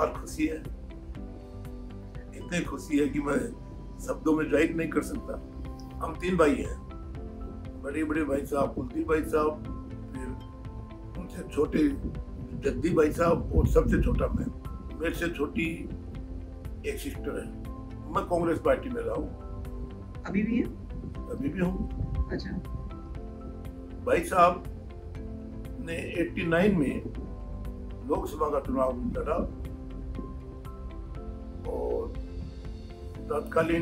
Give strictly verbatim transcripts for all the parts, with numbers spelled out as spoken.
अपार खुशी है, इतनी खुशी है कि मैं शब्दों में जाहिर नहीं कर सकता। हम तीन भाई हैं, बड़े बड़े भाई साहब कुलदीप भाई साहब, फिर उनसे छोटे जद्दी भाई साहब और सबसे छोटा मैं। मेरे से छोटी एक सिस्टर है। मैं कांग्रेस पार्टी में रहा हूँ। अभी भी है? अभी भी हूँ। अच्छा। भाई साहब ने नवासी में लोकसभा का चुनाव लड़ा और तत्कालीन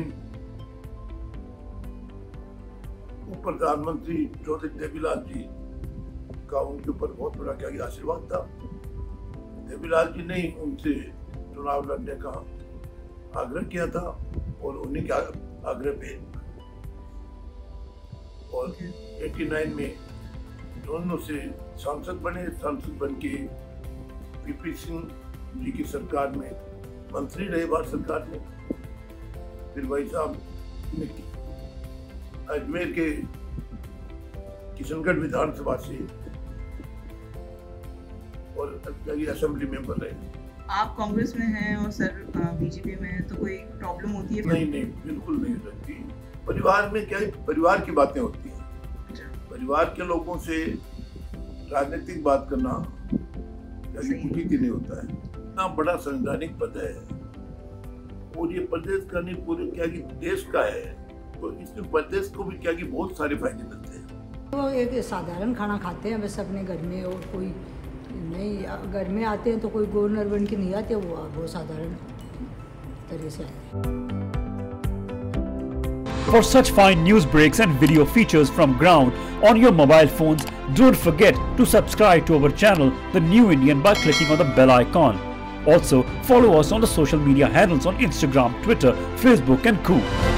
उप प्रधानमंत्री चौधरी देवीलाल जी का उनके ऊपर बहुत बड़ा क्या आशीर्वाद था। देवीलाल जी ने उनसे चुनाव लड़ने का आग्रह किया था और उन्हीं के आग्रह पे और नवासी में दोनों से सांसद बने। सांसद बन के पीपी सिंह जी की सरकार में मंत्री रहे भारत सरकार में। फिर भाई साहब ने अजमेर के किशनगढ़ विधानसभा से और असेंबली मेंबर रहे। आप कांग्रेस में हैं और सर बीजेपी में हैं, तो कोई प्रॉब्लम होती है? नहीं नहीं, बिल्कुल नहीं रहती। परिवार में क्या परिवार की बातें होती हैं। परिवार के लोगों से राजनीतिक बात करना उचित ही नहीं होता है। इतना बड़ा संवैधानिक पद है और ये प्रदेश का नहीं पूरे क्या कि देश का है, तो इसमें प्रदेश को भी क्या कि बहुत सारे फायदे मिलते हैं। तो एक साधारण खाना खाते हैं बस अपने घर में, और कोई नहीं। घर में आते हैं तो कोई गवर्नर बन के नहीं आते, वो बहुत साधारण तरह से आए। For such fine news breaks and video features from ground on your mobile phones, don't forget to subscribe to our channel, The New Indian, by clicking on the bell icon. Also, follow us on the social media handles on Instagram, Twitter, Facebook and Cool.